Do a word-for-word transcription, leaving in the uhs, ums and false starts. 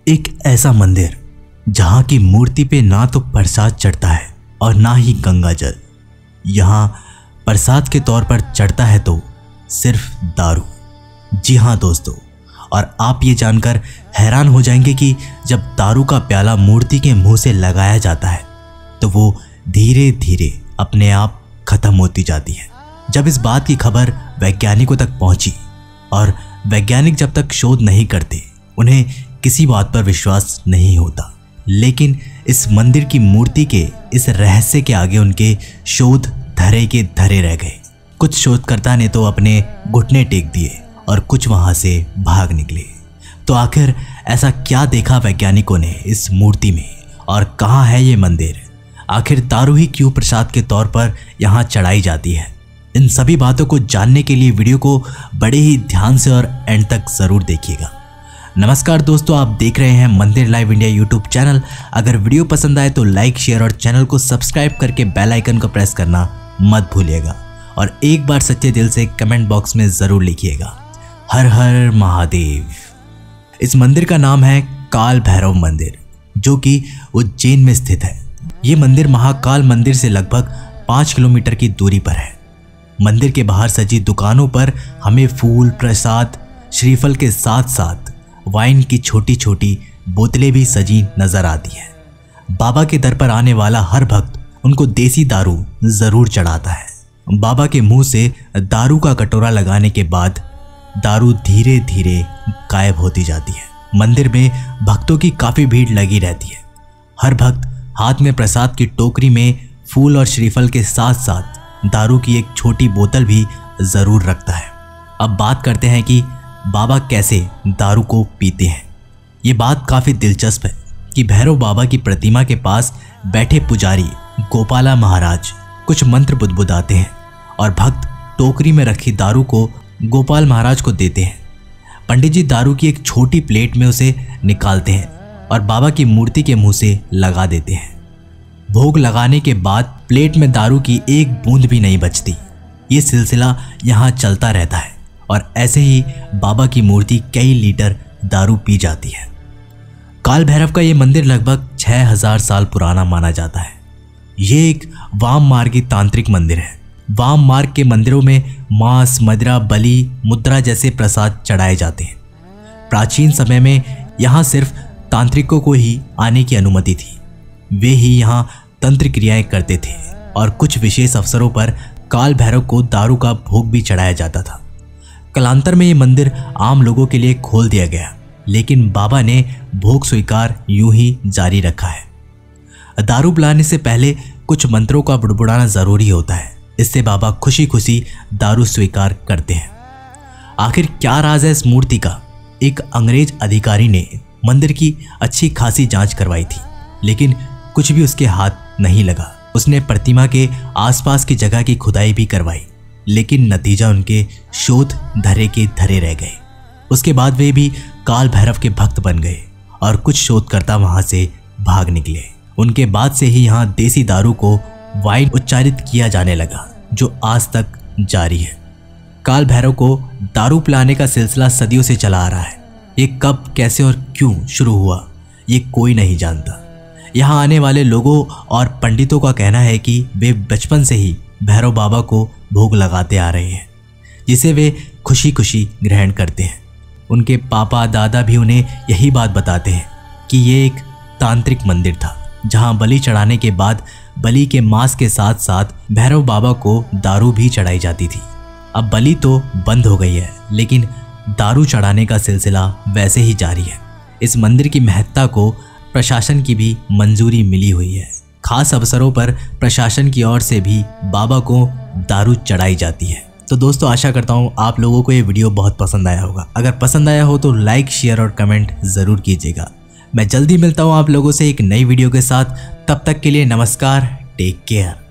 एक ऐसा मंदिर जहां की मूर्ति पे ना तो प्रसाद चढ़ता है और ना ही गंगा जल। यहाँ प्रसाद के तौर पर चढ़ता है तो सिर्फ दारू। जी हाँ दोस्तों, और आप ये जानकर हैरान हो जाएंगे कि जब दारू का प्याला मूर्ति के मुंह से लगाया जाता है तो वो धीरे धीरे अपने आप खत्म होती जाती है। जब इस बात की खबर वैज्ञानिकों तक पहुंची, और वैज्ञानिक जब तक शोध नहीं करते उन्हें किसी बात पर विश्वास नहीं होता, लेकिन इस मंदिर की मूर्ति के इस रहस्य के आगे उनके शोध धरे के धरे रह गए। कुछ शोधकर्ता ने तो अपने घुटने टेक दिए और कुछ वहां से भाग निकले। तो आखिर ऐसा क्या देखा वैज्ञानिकों ने इस मूर्ति में, और कहाँ है ये मंदिर? आखिर दारू ही क्यों प्रसाद के तौर पर यहाँ चढ़ाई जाती है? इन सभी बातों को जानने के लिए वीडियो को बड़े ही ध्यान से और एंड तक जरूर देखिएगा। नमस्कार दोस्तों, आप देख रहे हैं Mandir live India YouTube channel. अगर वीडियो पसंद आए तो लाइक, शेयर और चैनल को सब्सक्राइब करके बेल आइकन को प्रेस करना मत भूलिएगा, और एक बार सच्चे दिल से कमेंट बॉक्स में जरूर लिखिएगा, हर हर महादेव। इस मंदिर का नाम है काल भैरव मंदिर, जो कि उज्जैन में स्थित है। ये मंदिर महाकाल मंदिर से लगभग पाँच किलोमीटर की दूरी पर है। मंदिर के बाहर सजी दुकानों पर हमें फूल, प्रसाद, श्रीफल के साथ साथ वाइन की छोटी छोटी बोतलें भी सजी नजर आती है। बाबा के दर पर आने वाला हर भक्त उनको देसी दारू जरूर चढ़ाता है। बाबा के मुंह से दारू का कटोरा लगाने के बाद दारू धीरे धीरे गायब होती जाती है। मंदिर में भक्तों की काफी भीड़ लगी रहती है। हर भक्त हाथ में प्रसाद की टोकरी में फूल और श्रीफल के साथ साथ दारू की एक छोटी बोतल भी जरूर रखता है। अब बात करते हैं कि बाबा कैसे दारू को पीते हैं। ये बात काफी दिलचस्प है कि भैरव बाबा की प्रतिमा के पास बैठे पुजारी गोपाला महाराज कुछ मंत्र बुदबुदाते हैं और भक्त टोकरी में रखी दारू को गोपाल महाराज को देते हैं। पंडित जी दारू की एक छोटी प्लेट में उसे निकालते हैं और बाबा की मूर्ति के मुंह से लगा देते हैं। भोग लगाने के बाद प्लेट में दारू की एक बूंद भी नहीं बचती। ये सिलसिला यहाँ चलता रहता है और ऐसे ही बाबा की मूर्ति कई लीटर दारू पी जाती है। काल भैरव का ये मंदिर लगभग छह हजार साल पुराना माना जाता है। ये एक वाम मार्गी तांत्रिक मंदिर है। वाम मार्ग के मंदिरों में मांस, मदिरा, बलि, मुद्रा जैसे प्रसाद चढ़ाए जाते हैं। प्राचीन समय में यहाँ सिर्फ तांत्रिकों को ही आने की अनुमति थी। वे ही यहाँ तंत्र क्रियाएं करते थे और कुछ विशेष अवसरों पर काल भैरव को दारू का भोग भी चढ़ाया जाता था। कालांतर में ये मंदिर आम लोगों के लिए खोल दिया गया, लेकिन बाबा ने भोग स्वीकार यूं ही जारी रखा है। दारू पिलाने से पहले कुछ मंत्रों का बुड़बुड़ाना जरूरी होता है। इससे बाबा खुशी खुशी दारू स्वीकार करते हैं। आखिर क्या राज है इस मूर्ति का? एक अंग्रेज अधिकारी ने मंदिर की अच्छी खासी जांच करवाई थी, लेकिन कुछ भी उसके हाथ नहीं लगा। उसने प्रतिमा के आसपास की जगह की खुदाई भी करवाई, लेकिन नतीजा उनके शोध धरे के धरे रह गए। उसके बाद वे भी काल भैरव के भक्त बन गए और कुछ शोधकर्ता वहां से भाग निकले। उनके बाद से ही यहाँ देसी दारू को वाइन उच्चारित किया जाने लगा, जो आज तक जारी है। काल भैरव को दारू पिलाने का सिलसिला सदियों से चला आ रहा है। ये कब, कैसे और क्यों शुरू हुआ, ये कोई नहीं जानता। यहाँ आने वाले लोगों और पंडितों का कहना है कि वे बचपन से ही भैरव बाबा को भोग लगाते आ रहे हैं, जिसे वे खुशी खुशी ग्रहण करते हैं। उनके पापा दादा भी उन्हें यही बात बताते हैं कि ये एक तांत्रिक मंदिर था, जहाँ बलि चढ़ाने के बाद बलि के मांस के साथ साथ भैरव बाबा को दारू भी चढ़ाई जाती थी। अब बलि तो बंद हो गई है, लेकिन दारू चढ़ाने का सिलसिला वैसे ही जारी है। इस मंदिर की महत्ता को प्रशासन की भी मंजूरी मिली हुई है। खास अवसरों पर प्रशासन की ओर से भी बाबा को दारू चढ़ाई जाती है। तो दोस्तों, आशा करता हूँ आप लोगों को ये वीडियो बहुत पसंद आया होगा। अगर पसंद आया हो तो लाइक, शेयर और कमेंट जरूर कीजिएगा। मैं जल्दी मिलता हूँ आप लोगों से एक नई वीडियो के साथ। तब तक के लिए नमस्कार, टेक केयर।